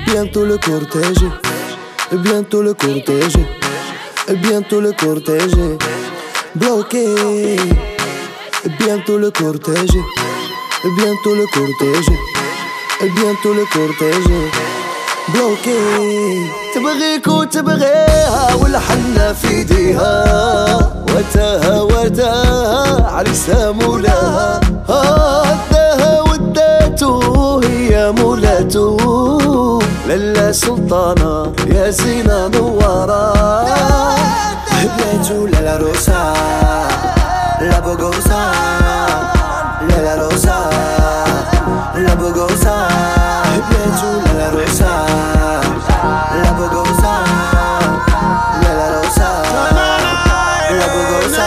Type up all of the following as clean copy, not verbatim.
bientôt le cortège, bientôt le cortège, bientôt le cortège bloqué, bientôt le cortège, bientôt le cortège, bientôt le cortège bloqué. تبغيك وتبغيها والحنة في ايديها وتاها وتاها عريسها مولاها هداها وداته هي مولاته للا سلطانة يا زينة نوارة بناته لالا روسا لا بوغوسا لالا روسا لا بوغوسا بناته لالا روسا لا بوغوسا لالا روسا لا بوغوسا.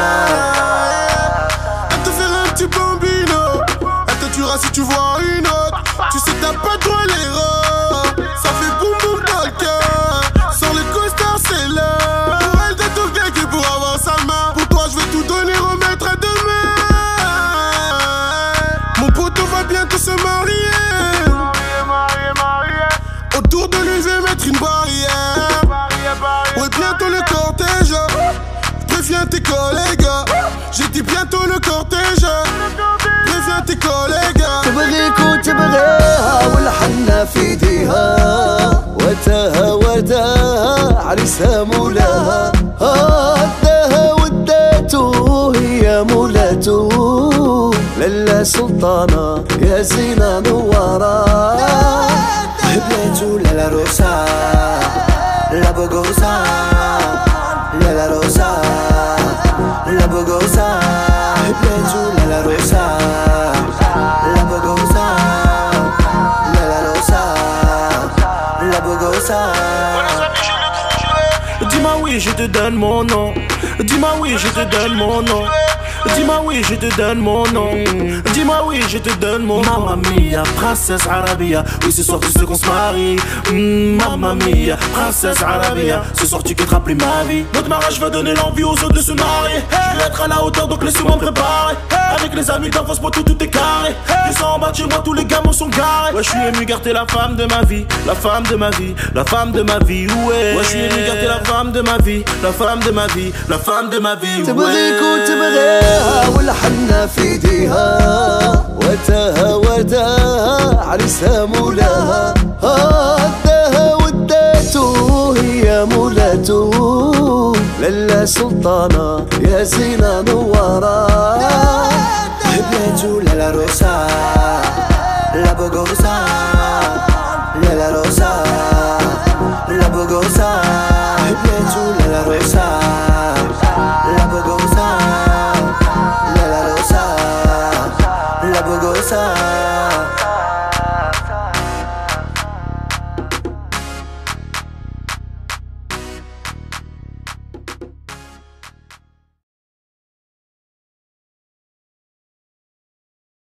Elle te fera un petit bambino, elle te tuera si tu vois une autre. Tu sais t'as pas droit à l'erreur, ça fait boum boum dans le cœur. Sans les costards c'est l'heure. Pour elle t'as tout gagné pour avoir sa main. Pour toi je vais tout donner, remettre à demain. Mon poteau va bientôt se marier. Autour de lui je vais mettre une barrière. Ouais bientôt le cortège. Préviens tes collègues. J'ai dit bientôt le cortège. Préviens tes collègues. تبغيك وتبغيها والحنة في ايديها وتاها وتاها عريسها مولاها هداها وداته هي مولاته للا سلطانة يا زينة نوارة بناته لالا روسا لا بوغوسا لالا روسا لا بوغوسا بناته لالا روسا لا بوغوسا لالا روسا لا بوغوسا. Dis-moi oui, je te donne mon nom. Dis-moi oui, je te donne mon nom. Dis-moi oui, je te donne mon nom. Dis-moi oui, je te donne mon nom. Mamma mia, princesse Arabia. Oui, ce soir tu sais qu'on se marie. Mamma mia, princesse Arabia. Ce soir tu quitteras plus ma vie. Notre mariage va donner l'envie aux autres de se marier. Je vais être à la hauteur donc laisse-moi me préparer. Avec les amis d'enfance pour tout est carré. Je sens en bas de chez moi tous les gamins sont garés. Ouais, je suis ému car t'es la femme de ma vie. La femme de ma vie, la femme de ma vie. Ouais, je suis ému car t'es la femme de ma vie. La femme de ma vie, la femme de ma vie. تبغيك وتبغيها والحنة في ايديها وتاها وتاها عريسها مولاها هداها وداته هي مولاته للا سلطانة يا زينة نوارة بناته لالا روسا لا بوغوسا